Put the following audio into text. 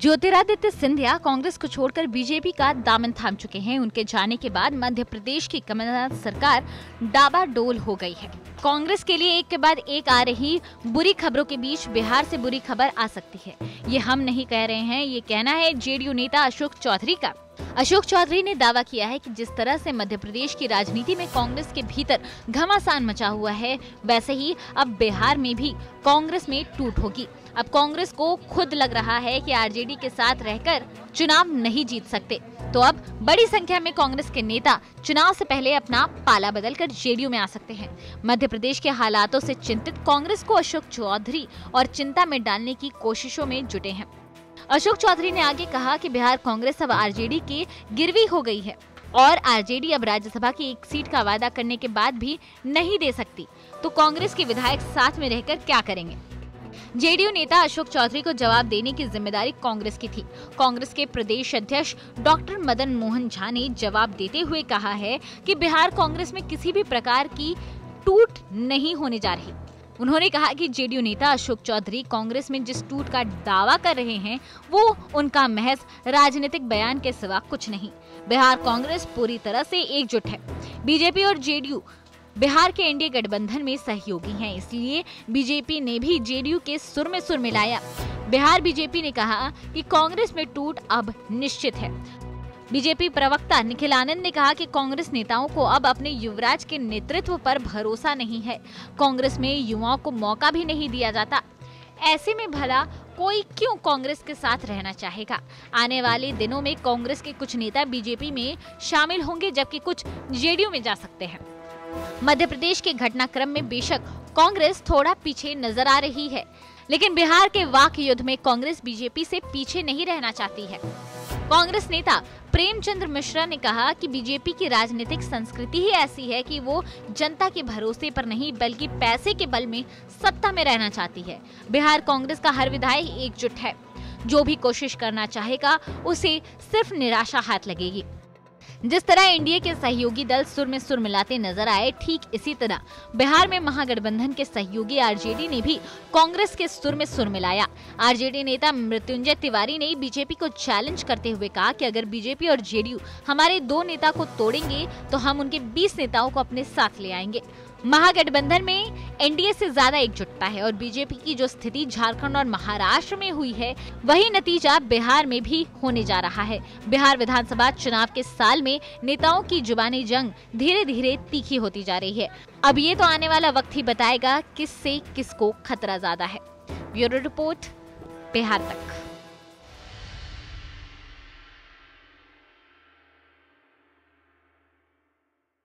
ज्योतिरादित्य सिंधिया कांग्रेस को छोड़कर बीजेपी का दामन थाम चुके हैं। उनके जाने के बाद मध्य प्रदेश की कमलनाथ सरकार डाबाडोल हो गई है। कांग्रेस के लिए एक के बाद एक आ रही बुरी खबरों के बीच बिहार से बुरी खबर आ सकती है। ये हम नहीं कह रहे हैं, ये कहना है जेडीयू नेता अशोक चौधरी का। अशोक चौधरी ने दावा किया है कि जिस तरह से मध्य प्रदेश की राजनीति में कांग्रेस के भीतर घमासान मचा हुआ है, वैसे ही अब बिहार में भी कांग्रेस में टूट होगी। अब कांग्रेस को खुद लग रहा है कि आरजेडी के साथ रहकर चुनाव नहीं जीत सकते, तो अब बड़ी संख्या में कांग्रेस के नेता चुनाव से पहले अपना पाला बदलकर जेडीयू में आ सकते हैं। मध्य प्रदेश के हालातों से चिंतित कांग्रेस को अशोक चौधरी और चिंता में डालने की कोशिशों में जुटे हैं। अशोक चौधरी ने आगे कहा कि बिहार कांग्रेस अब आरजेडी के गिरवी हो गई है और आरजेडी अब राज्यसभा की एक सीट का वादा करने के बाद भी नहीं दे सकती, तो कांग्रेस के विधायक साथ में रहकर क्या करेंगे। जेडीयू नेता अशोक चौधरी को जवाब देने की जिम्मेदारी कांग्रेस की थी। कांग्रेस के प्रदेश अध्यक्ष डॉक्टर मदन मोहन झा ने जवाब देते हुए कहा है कि बिहार कांग्रेस में किसी भी प्रकार की टूट नहीं होने जा रही। उन्होंने कहा कि जेडीयू नेता अशोक चौधरी कांग्रेस में जिस टूट का दावा कर रहे हैं, वो उनका महज राजनीतिक बयान के सिवा कुछ नहीं। बिहार कांग्रेस पूरी तरह से एकजुट है। बीजेपी और जेडीयू बिहार के एनडीए गठबंधन में सहयोगी हैं, इसलिए बीजेपी ने भी जेडीयू के सुर में सुर मिलाया। बिहार बीजेपी ने कहा कि कांग्रेस में टूट अब निश्चित है। बीजेपी प्रवक्ता निखिल आनंद ने कहा कि कांग्रेस नेताओं को अब अपने युवराज के नेतृत्व पर भरोसा नहीं है। कांग्रेस में युवाओं को मौका भी नहीं दिया जाता। ऐसे में भला कोई क्यों कांग्रेस के साथ रहना चाहेगा। आने वाले दिनों में कांग्रेस के कुछ नेता बीजेपी में शामिल होंगे, जबकि कुछ जेडीयू में जा सकते हैं। मध्य प्रदेश के घटनाक्रम में बेशक कांग्रेस थोड़ा पीछे नजर आ रही है, लेकिन बिहार के वाक युद्ध में कांग्रेस बीजेपी से पीछे नहीं रहना चाहती है। कांग्रेस नेता प्रेमचंद्र मिश्रा ने कहा कि बीजेपी की राजनीतिक संस्कृति ही ऐसी है कि वो जनता के भरोसे पर नहीं बल्कि पैसे के बल में सत्ता में रहना चाहती है। बिहार कांग्रेस का हर विधायक एकजुट है। जो भी कोशिश करना चाहेगा उसे सिर्फ निराशा हाथ लगेगी। जिस तरह एनडीए के सहयोगी दल सुर में सुर मिलाते नजर आए, ठीक इसी तरह बिहार में महागठबंधन के सहयोगी आरजेडी ने भी कांग्रेस के सुर में सुर मिलाया। आरजेडी नेता मृत्युंजय तिवारी ने बीजेपी को चैलेंज करते हुए कहा कि अगर बीजेपी और जेडीयू हमारे 2 नेता को तोड़ेंगे तो हम उनके 20 नेताओं को अपने साथ ले आएंगे। महागठबंधन में एनडीए से ज्यादा एकजुटता है और बीजेपी की जो स्थिति झारखंड और महाराष्ट्र में हुई है, वही नतीजा बिहार में भी होने जा रहा है। बिहार विधानसभा चुनाव के साल में नेताओं की जुबानी जंग धीरे धीरे तीखी होती जा रही है। अब ये तो आने वाला वक्त ही बताएगा किससे किसको खतरा ज्यादा है। ब्यूरो रिपोर्ट, बिहार तक।